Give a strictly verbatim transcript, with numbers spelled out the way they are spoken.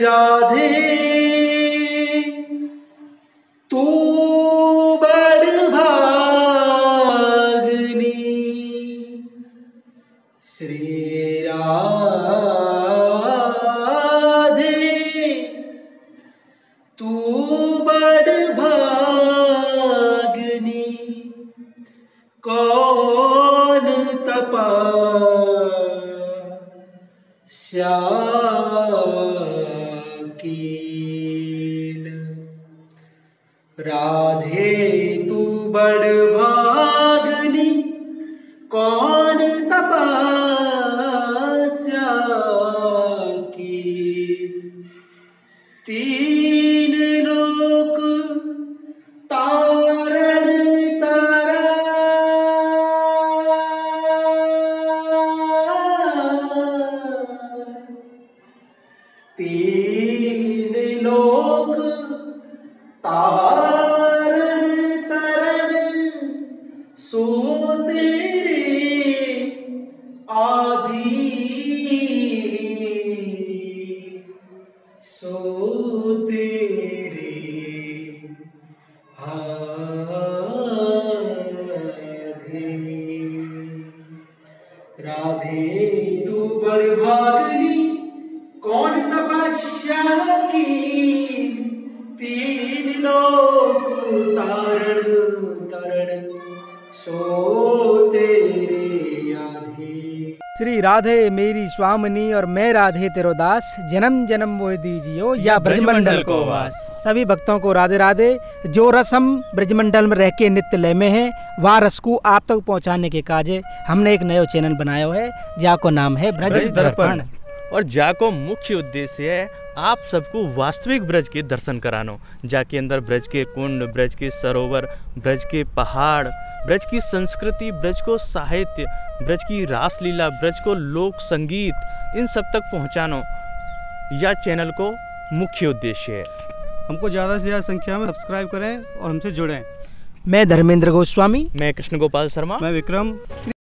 राधे तू बड़ भागनी, श्री राधे तू बड़ भागनी, कौन तपस्या कीन। राधे तू बड़ भागनी, कौन तपस्या कीन। तीन लोक तारण तारा, तीन लोक तारण तारण, सो तेरे आधीन, सो तेरे आधीन। राधे तू बड़ भागनी, कौन तपस्या कीन। तीन लोक तारण तारण, सो तेरे आधीन। श्री राधे मेरी स्वामिनी और मैं राधे तेरो दास, जन्म जन्म मोह दीजियो या ब्रजमंडल को वास। सभी भक्तों को राधे राधे। जो रस हम ब्रजमंडल में रह के नित्य लय में है, वह रस को आप तक पहुंचाने के काजे हमने एक नया चैनल बनाया है, जाको नाम है ब्रज दर्पण। और जाको मुख्य उद्देश्य है आप सबको वास्तविक ब्रज के दर्शन करानो, जाके अंदर ब्रज के कुंड, ब्रज के सरोवर, ब्रज के पहाड़, ब्रज की संस्कृति, ब्रज को साहित्य, ब्रज की रासलीला, ब्रज को लोक संगीत, इन सब तक पहुंचानो यह चैनल को मुख्य उद्देश्य है। हमको ज़्यादा से ज़्यादा संख्या में सब्सक्राइब करें और हमसे जुड़ें। मैं धर्मेंद्र गोस्वामी, मैं कृष्ण गोपाल शर्मा, मैं विक्रम।